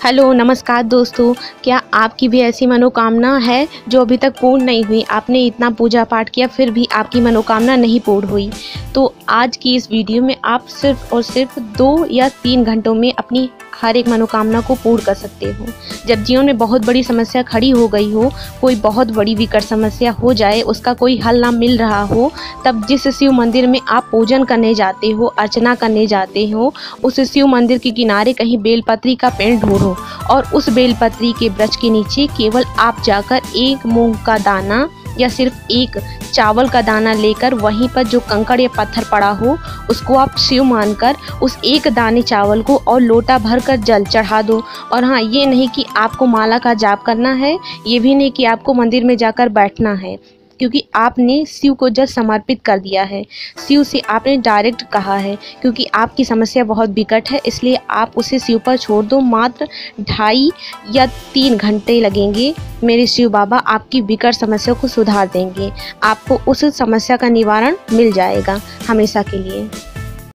Hello नमस्कार दोस्तों, क्या आपकी भी ऐसी मनोकामना है जो अभी तक पूर्ण नहीं हुई? आपने इतना पूजा पाठ किया फिर भी आपकी मनोकामना नहीं पूर्ण हुई, तो आज की इस वीडियो में आप सिर्फ और सिर्फ 2 या 3 घंटों में अपनी हर एक मनोकामना को पूर्ण कर सकते हो। जब जीवन में बहुत बड़ी समस्या खड़ी हो गई हो, कोई बहुत बड़ी विकट समस्या हो जाए, उसका कोई हल ना मिल रहा हो, तब जिस शिव मंदिर में आप पूजन करने जाते हो, अर्चना करने जाते हो, उस शिव मंदिर के किनारे कहीं बेलपत्री का पेड़ ढूंढो और उस बेलपत्री के वृक्ष के नीचे केवल आप जाकर एक मूंग का दाना या सिर्फ एक चावल का दाना लेकर वहीं पर जो कंकड़ या पत्थर पड़ा हो उसको आप शिव मानकर उस एक दाने चावल को और लोटा भर कर जल चढ़ा दो। और हाँ, ये नहीं कि आपको माला का जाप करना है, ये भी नहीं कि आपको मंदिर में जाकर बैठना है, क्योंकि आपने शिव को जल समर्पित कर दिया है। शिव से आपने डायरेक्ट कहा है, क्योंकि आपकी समस्या बहुत विकट है, इसलिए आप उसे शिव पर छोड़ दो। मात्र 2.5 या 3 घंटे लगेंगे। मेरे शिव बाबा आपकी विकट समस्या को सुधार देंगे। आपको उस समस्या का निवारण मिल जाएगा हमेशा के लिए।